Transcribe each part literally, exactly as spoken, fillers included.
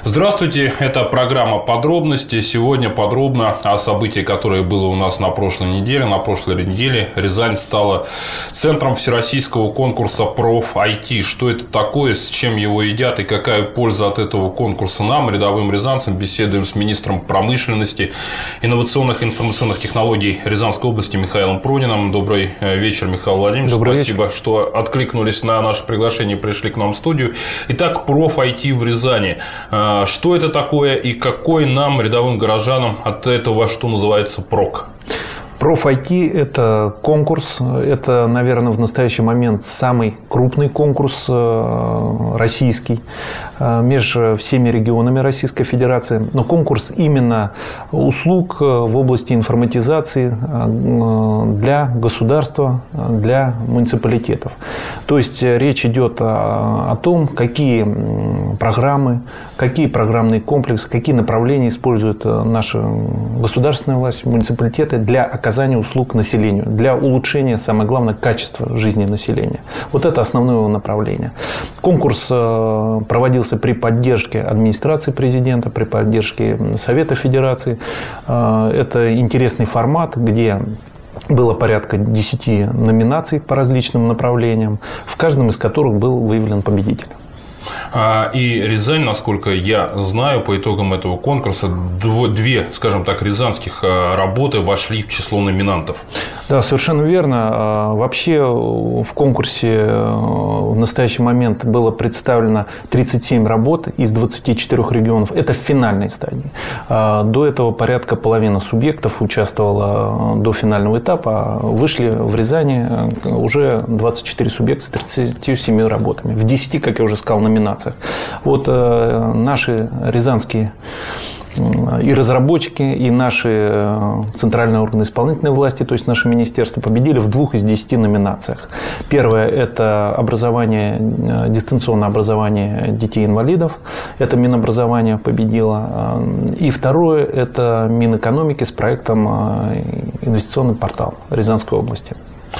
Здравствуйте, это программа «Подробности». Сегодня подробно о событии, которое было у нас на прошлой неделе. На прошлой неделе Рязань стала центром всероссийского конкурса «Проф.ай ти». Что это такое, с чем его едят и какая польза от этого конкурса нам, рядовым рязанцам, беседуем с министром промышленности, инновационных и информационных технологий Рязанской области Михаилом Прониным. Добрый вечер, Михаил Владимирович. Добрый Спасибо, вечер. что откликнулись на наше приглашение и пришли к нам в студию. Итак, «Проф.ай ти» в Рязани. Что это такое и какой нам, рядовым горожанам, от этого, что называется, прок? Проф.ай ти – это конкурс, это, наверное, в настоящий момент самый крупный конкурс российский между всеми регионами Российской Федерации. Но конкурс именно услуг в области информатизации для государства, для муниципалитетов. То есть речь идет о том, какие программы, какие программные комплексы, какие направления используют наша государственная власть, муниципалитеты для оказания услуг населению, для улучшения, самое главное, качества жизни населения. Вот это основное его направление. Конкурс проводился при поддержке администрации президента, при поддержке Совета Федерации. Это интересный формат, где было порядка десяти номинаций по различным направлениям, в каждом из которых был выявлен победитель. И Рязань, насколько я знаю, по итогам этого конкурса две, скажем так, рязанских работы вошли в число номинантов. Да, совершенно верно. Вообще в конкурсе в настоящий момент было представлено тридцать семь работ из двадцати четырёх регионов. Это в финальной стадии. До этого порядка половины субъектов участвовало до финального этапа. Вышли в Рязани уже двадцать четыре субъекта с тридцатью семью работами. В десяти, как я уже сказал, номинациях. Вот наши рязанские и разработчики, и наши центральные органы исполнительной власти, то есть наше министерство, победили в двух из десяти номинациях. Первое – это образование, дистанционное образование детей-инвалидов. Это Минобразование победило. И второе – это Минэкономики с проектом «Инвестиционный портал» Рязанской области.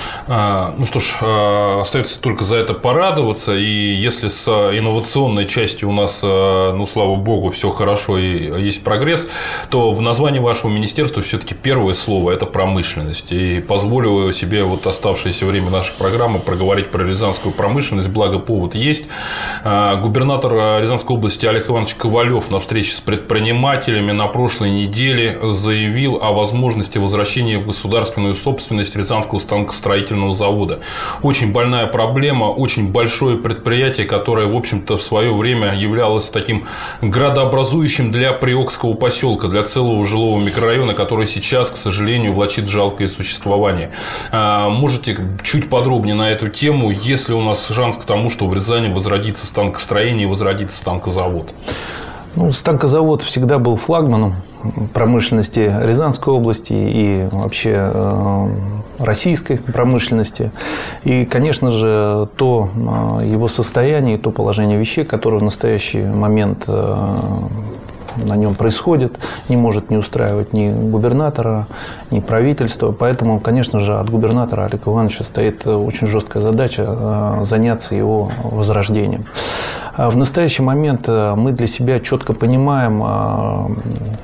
Ну что ж, остается только за это порадоваться. И если с инновационной частью у нас, ну, слава богу, все хорошо и есть прогресс, то в названии вашего министерства все-таки первое слово – это промышленность. И позволю себе вот оставшееся время нашей программы проговорить про рязанскую промышленность, благо повод есть. Губернатор Рязанской области Олег Иванович Ковалев на встрече с предпринимателями на прошлой неделе заявил о возможности возвращения в государственную собственность Рязанского станкостроительного завода. Очень больная проблема, очень большое предприятие, которое, в общем-то, в свое время являлось таким градообразующим для Приокского поселка, для целого жилого микрорайона, который сейчас, к сожалению, влачит жалкое существование. Можете чуть подробнее на эту тему, есть ли у нас шанс к тому, что в Рязани возродится станкостроение и возродится станкозавод? Ну, станкозавод всегда был флагманом промышленности Рязанской области и вообще э, российской промышленности. И, конечно же, то э, его состояние, то положение вещей, которое в настоящий момент э, на нем происходит, не может не устраивать ни губернатора, ни правительства. Поэтому, конечно же, от губернатора Олега Ивановича стоит очень жесткая задача заняться его возрождением. В настоящий момент мы для себя четко понимаем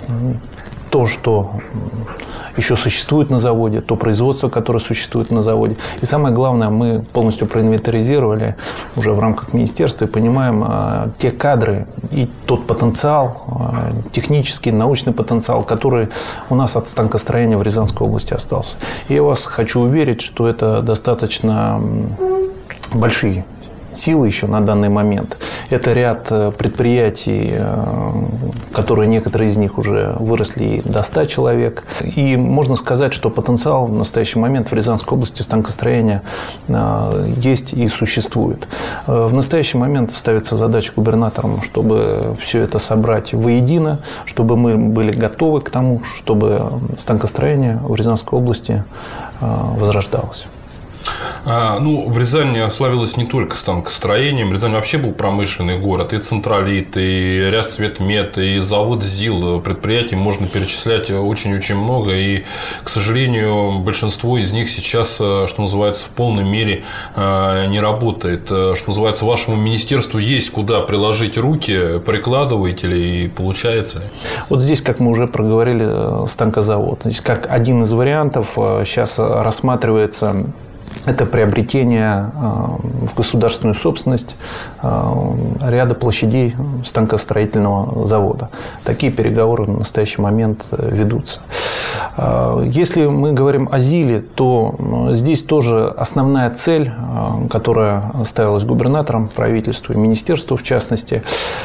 то, что еще существует на заводе, то производство, которое существует на заводе. И самое главное, мы полностью проинвентаризировали уже в рамках министерства и понимаем а, те кадры и тот потенциал, а, технический, научный потенциал, который у нас от станкостроения в Рязанской области остался. И я вас хочу уверить, что это достаточно большие силы еще на данный момент. Это ряд предприятий, которые некоторые из них уже выросли до ста человек. И можно сказать, что потенциал в настоящий момент в Рязанской области станкостроения есть и существует. В настоящий момент ставится задача губернаторам, чтобы все это собрать воедино, чтобы мы были готовы к тому, чтобы станкостроение в Рязанской области возрождалось. А, ну, в Рязани славилась не только станкостроением. Рязань вообще был промышленный город. И Централит, и Рясцветмет, и завод ЗИЛ. Предприятий можно перечислять очень-очень много. И, к сожалению, большинство из них сейчас, что называется, в полной мере не работает. Что называется, вашему министерству есть куда приложить руки, прикладываете ли и получается ли? Вот здесь, как мы уже проговорили, станкозавод. Здесь как один из вариантов сейчас рассматривается это приобретение в государственную собственность ряда площадей станкостроительного завода. Такие переговоры в настоящий момент ведутся. Если мы говорим о ЗИЛе, то здесь тоже основная цель, которая ставилась губернатором, правительству и министерству в частности,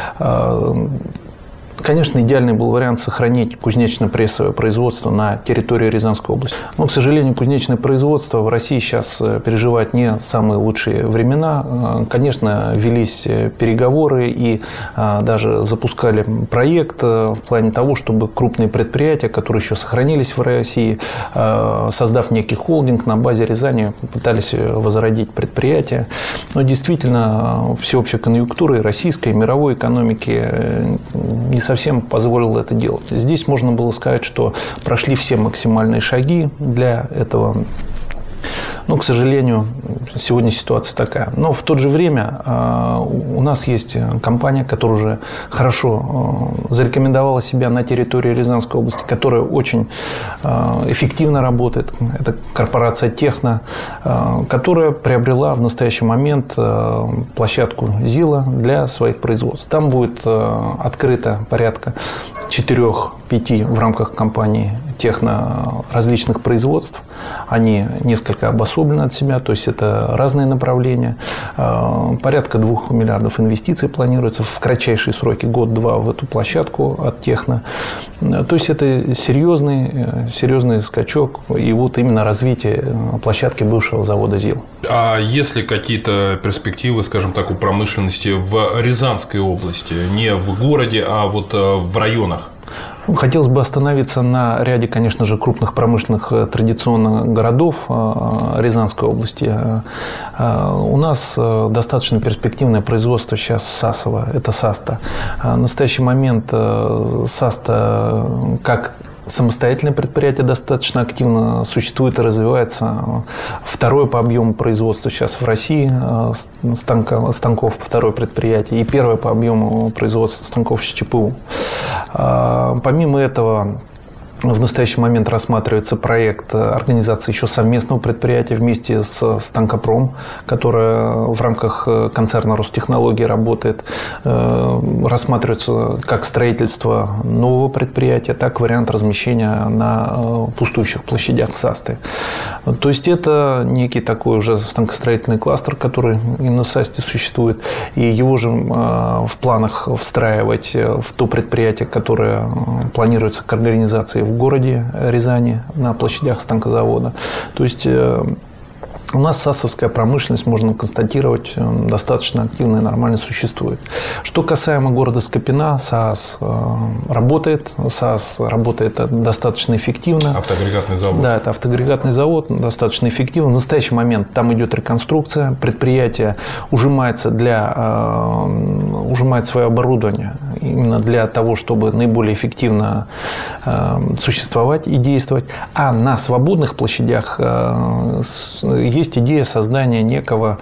конечно, идеальный был вариант сохранить кузнечно-прессовое производство на территории Рязанской области. Но, к сожалению, кузнечное производство в России сейчас переживает не самые лучшие времена. Конечно, велись переговоры и даже запускали проект в плане того, чтобы крупные предприятия, которые еще сохранились в России, создав некий холдинг на базе Рязани, пытались возродить предприятия. Но действительно, всеобщая конъюнктура и российской, и мировой экономики не совсем позволил это делать. Здесь можно было сказать, что прошли все максимальные шаги для этого. Но, к сожалению, сегодня ситуация такая. Но в то же время у нас есть компания, которая уже хорошо зарекомендовала себя на территории Рязанской области, которая очень эффективно работает. Это корпорация «Техно», которая приобрела в настоящий момент площадку ЗИЛа для своих производств. Там будет открыто порядка четырех-пяти в рамках компании «Техно» различных производств. Они несколько обособлены от себя, то есть это разные направления. Порядка двух миллиардов инвестиций планируется в кратчайшие сроки, год-два, в эту площадку от «Техно». То есть это серьезный, серьезный скачок и вот именно развитие площадки бывшего завода ЗИЛ. А есть ли какие-то перспективы, скажем так, у промышленности в Рязанской области? Не в городе, а вот в районах? Хотелось бы остановиться на ряде, конечно же, крупных промышленных традиционных городов Рязанской области. У нас достаточно перспективное производство сейчас в Сасово. Это САСТА. В настоящий момент САСТА как самостоятельное предприятие достаточно активно существует и развивается. Второе по объему производства сейчас в России станков, станков второе предприятие. И первое по объему производства станков с ЧПУ. Помимо этого, в настоящий момент рассматривается проект организации еще совместного предприятия вместе с Станкопром, которая в рамках концерна Ростехнологии работает. Рассматривается как строительство нового предприятия, так и вариант размещения на пустующих площадях САСТы. То есть это некий такой уже станкостроительный кластер, который именно в САСТе существует. И его же в планах встраивать в то предприятие, которое планируется к организации в городе Рязани на площадях станкозавода. То есть у нас сасовская промышленность, можно констатировать, достаточно активно и нормально существует. Что касаемо города Скопина, СААС работает. СААС работает достаточно эффективно. Автоагрегатный завод. Да, это автоагрегатный завод, достаточно эффективно. В настоящий момент там идет реконструкция. Предприятие ужимается, для, ужимает свое оборудование именно для того, чтобы наиболее эффективно существовать и действовать. А на свободных площадях есть идея создания некого,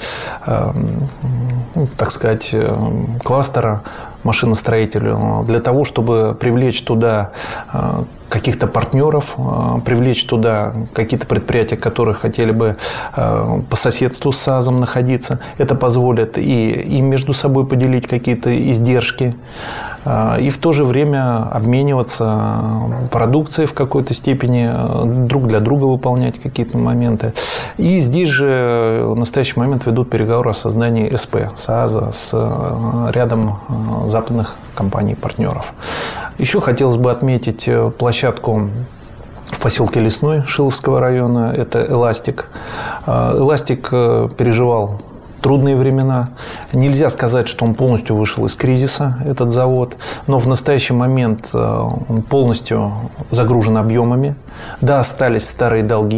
ну, так сказать, кластера машиностроителю для того, чтобы привлечь туда каких-то партнеров, привлечь туда какие-то предприятия, которые хотели бы по соседству с САЗом находиться. Это позволит и им между собой поделить какие-то издержки, и в то же время обмениваться продукцией в какой-то степени, друг для друга выполнять какие-то моменты. И здесь же в настоящий момент ведут переговоры о создании СП, САЗа, с рядом западных компаний-партнеров. Еще хотелось бы отметить площадку в поселке Лесной Шиловского района. Это «Эластик». «Эластик» переживал трудные времена. Нельзя сказать, что он полностью вышел из кризиса, этот завод, но в настоящий момент он полностью загружен объемами. Да, остались старые долги,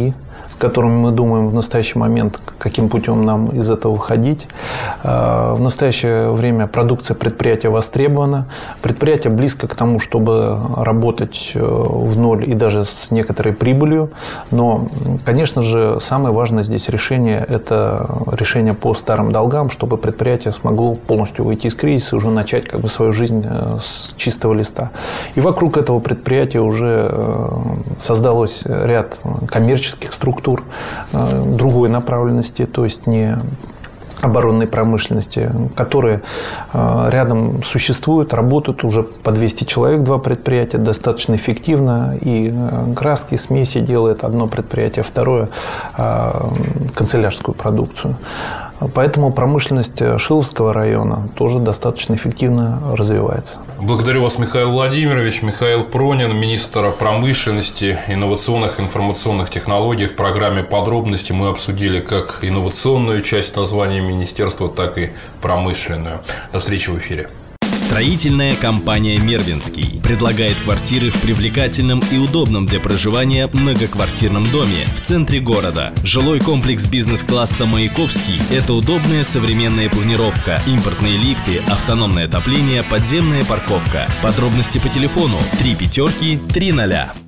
с которыми мы думаем в настоящий момент, каким путем нам из этого выходить. В настоящее время продукция предприятия востребована. Предприятие близко к тому, чтобы работать в ноль и даже с некоторой прибылью. Но, конечно же, самое важное здесь решение – это решение по старым долгам, чтобы предприятие смогло полностью выйти из кризиса и уже начать как бы свою жизнь с чистого листа. И вокруг этого предприятия уже создалось ряд коммерческих структур другой направленности, то есть не оборонной промышленности, которые рядом существуют, работают уже по двести человек, два предприятия, достаточно эффективно. И краски, смеси делает одно предприятие, второе – канцелярскую продукцию. Поэтому промышленность Шиловского района тоже достаточно эффективно развивается. Благодарю вас, Михаил Владимирович. Михаил Пронин, министр промышленности, инновационных и информационных технологий. В программе «Подробности» мы обсудили как инновационную часть названия министерства, так и промышленную. До встречи в эфире. Строительная компания «Мервинский» предлагает квартиры в привлекательном и удобном для проживания многоквартирном доме в центре города. Жилой комплекс бизнес-класса «Маяковский» – это удобная современная планировка, импортные лифты, автономное отопление, подземная парковка. Подробности по телефону три пятерки три ноля.